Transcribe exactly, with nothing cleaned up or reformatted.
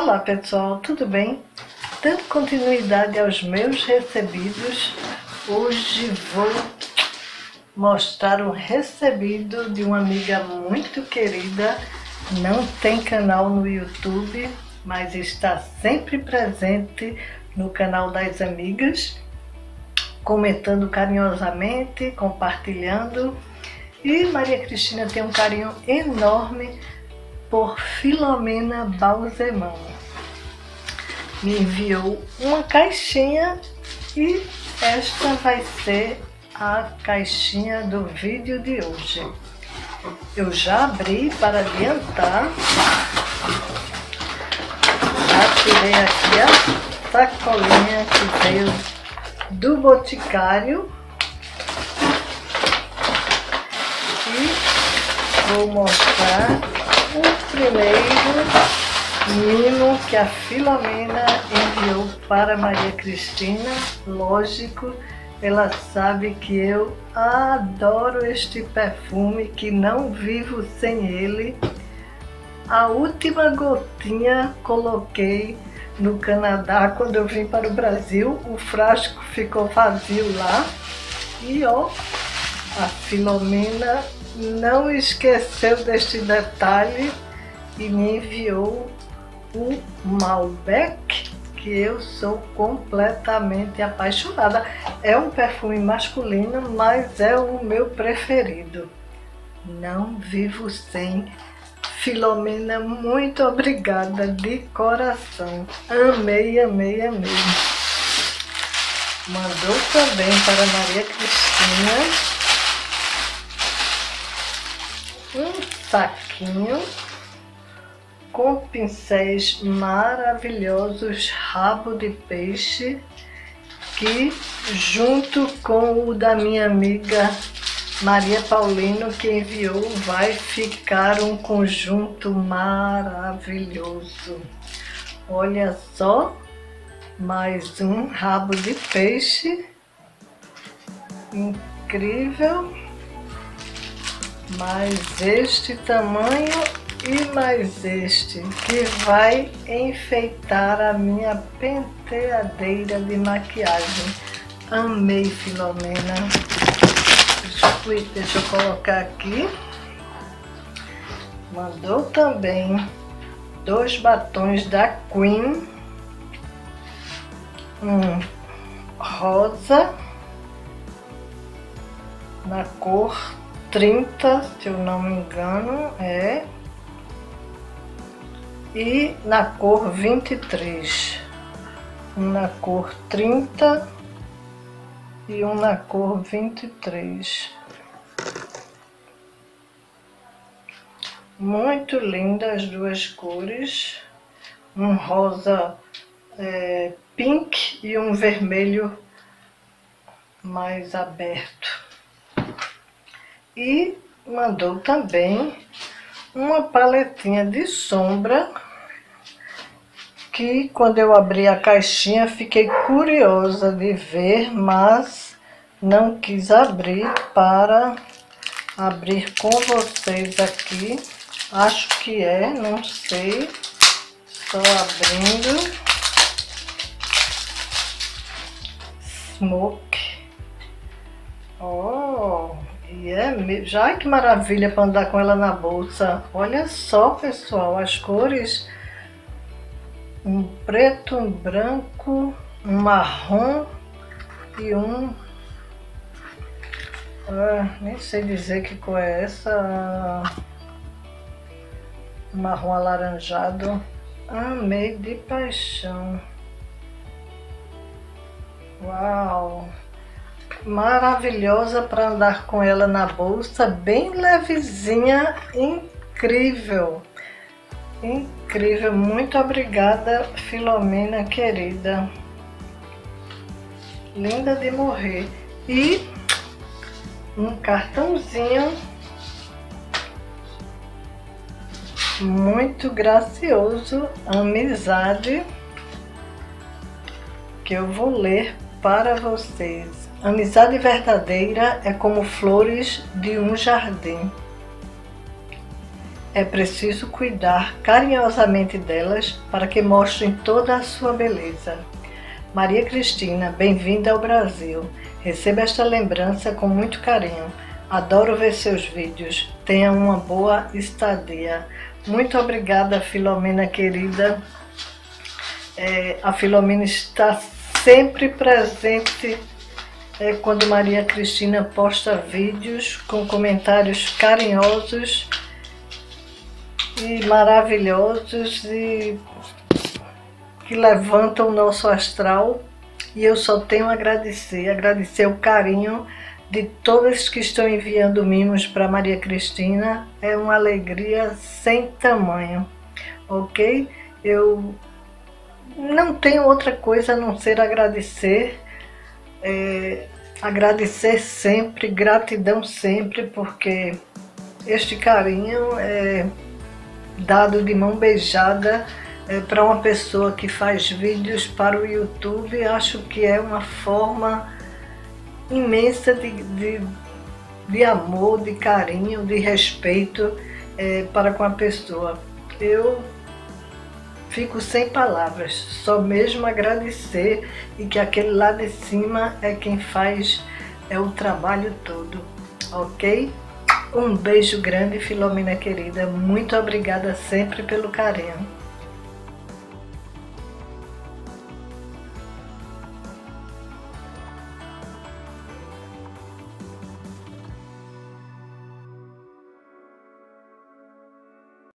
Olá pessoal, tudo bem? Dando continuidade aos meus recebidos, hoje vou mostrar um recebido de uma amiga muito querida. Não tem canal no YouTube, mas está sempre presente no canal das amigas, comentando carinhosamente, compartilhando. E Maria Cristina tem um carinho enorme por Filomena Balsemão. Me enviou uma caixinha e esta vai ser a caixinha do vídeo de hoje. Eu já abri para adiantar. Já tirei aqui a sacolinha que veio do Boticário. E vou mostrar o primeiro mimo que a Filomena enviou para Maria Cristina. Lógico, ela sabe que eu adoro este perfume, que não vivo sem ele. A última gotinha coloquei no Canadá quando eu vim para o Brasil. O frasco ficou vazio lá. E ó, a Filomena não esqueceu deste detalhe e me enviou o Malbec, que eu sou completamente apaixonada. É um perfume masculino, mas é o meu preferido. Não vivo sem. Filomena, muito obrigada de coração. Amei, amei, amei. Mandou também para Maria Cristina um saquinho com pincéis maravilhosos, rabo de peixe, que junto com o da minha amiga Maria Paulino, que enviou, vai ficar um conjunto maravilhoso. Olha só, mais um rabo de peixe, incrível. Mais este tamanho e mais este, que vai enfeitar a minha penteadeira de maquiagem. Amei, Filomena. Deixa eu colocar aqui. Mandou também dois batons da Queen, um rosa na cor trinta, se eu não me engano, é, e na cor vinte e três, um na cor trinta e um na cor vinte e três. Muito lindas as duas cores, um rosa é, pink e um vermelho mais aberto. E mandou também uma paletinha de sombra, que quando eu abri a caixinha fiquei curiosa de ver, mas não quis abrir para abrir com vocês aqui. Acho que é, não sei. Estou abrindo. Smoke. Oh! E é, já que maravilha para andar com ela na bolsa. Olha só, pessoal, as cores: um preto, um branco, um marrom e um... Ah, nem sei dizer que cor é essa. Marrom alaranjado. Amei de paixão. Uau! Maravilhosa para andar com ela na bolsa, bem levezinha, incrível, incrível. Muito obrigada, Filomena querida, linda de morrer. E um cartãozinho muito gracioso, amizade, que eu vou ler para vocês. Amizade verdadeira é como flores de um jardim. é preciso cuidar carinhosamente delas para que mostrem toda a sua beleza. Maria Cristina, bem-vinda ao Brasil. Receba esta lembrança com muito carinho. Adoro ver seus vídeos. Tenha uma boa estadia. Muito obrigada, Filomena querida. É, a Filomena está sempre presente é, quando Maria Cristina posta vídeos com comentários carinhosos e maravilhosos e que levantam o nosso astral. E eu só tenho a agradecer, agradecer o carinho de todos que estão enviando mimos para Maria Cristina. É uma alegria sem tamanho, ok? Eu não tenho outra coisa a não ser agradecer, é, agradecer sempre, gratidão sempre, porque este carinho é dado de mão beijada é, para uma pessoa que faz vídeos para o YouTube. Acho que é uma forma imensa de, de, de amor, de carinho, de respeito é, para com a pessoa. Eu fico sem palavras, só mesmo agradecer, e que aquele lá de cima é quem faz é o trabalho todo, ok? Um beijo grande, Filomena querida, muito obrigada sempre pelo carinho.